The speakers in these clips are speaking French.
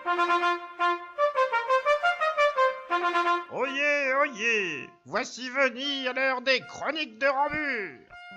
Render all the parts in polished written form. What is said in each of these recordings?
Oyez, oyez, voici venir l'heure des chroniques de Rambure.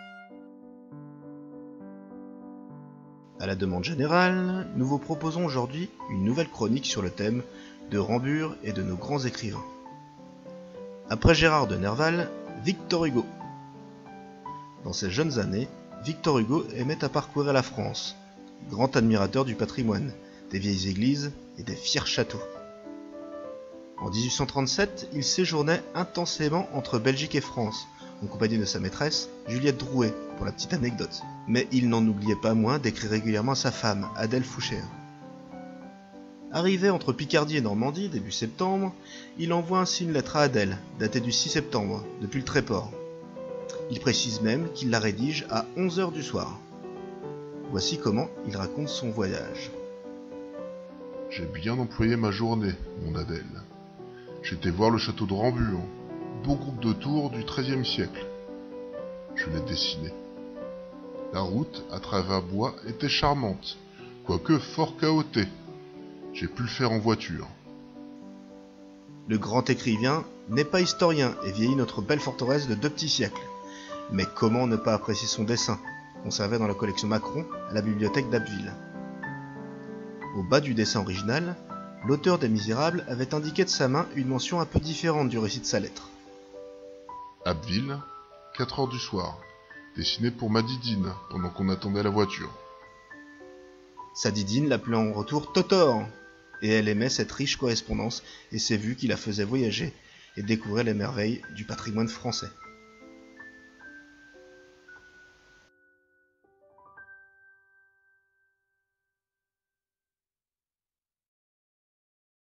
À la demande générale, nous vous proposons aujourd'hui une nouvelle chronique sur le thème de Rambure et de nos grands écrivains. Après Gérard de Nerval, Victor Hugo. Dans ses jeunes années, Victor Hugo aimait à parcourir la France, grand admirateur du patrimoine, des vieilles églises et des fiers châteaux. En 1837, il séjournait intensément entre Belgique et France, en compagnie de sa maîtresse, Juliette Drouet, pour la petite anecdote. Mais il n'en oubliait pas moins d'écrire régulièrement à sa femme, Adèle Fouchère. Arrivé entre Picardie et Normandie, début septembre, il envoie ainsi une lettre à Adèle, datée du 6 septembre, depuis le Tréport. Il précise même qu'il la rédige à 11h du soir. Voici comment il raconte son voyage. J'ai bien employé ma journée, mon Adèle. J'étais voir le château de Rambure, beau groupe de tours du XIIIe siècle. Je l'ai dessiné. La route, à travers bois, était charmante, quoique fort cahottée. J'ai pu le faire en voiture. Le grand écrivain n'est pas historien et vieillit notre belle forteresse de 2 petits siècles. Mais comment ne pas apprécier son dessin, conservé dans la collection Macron à la bibliothèque d'Abbeville. Au bas du dessin original, l'auteur des Misérables avait indiqué de sa main une mention un peu différente du récit de sa lettre. Abbeville, 4h du soir, dessiné pour ma Didine pendant qu'on attendait la voiture. Sa Didine l'appelait en retour Totor, et elle aimait cette riche correspondance et ses vues qui la faisaient voyager et découvrir les merveilles du patrimoine français.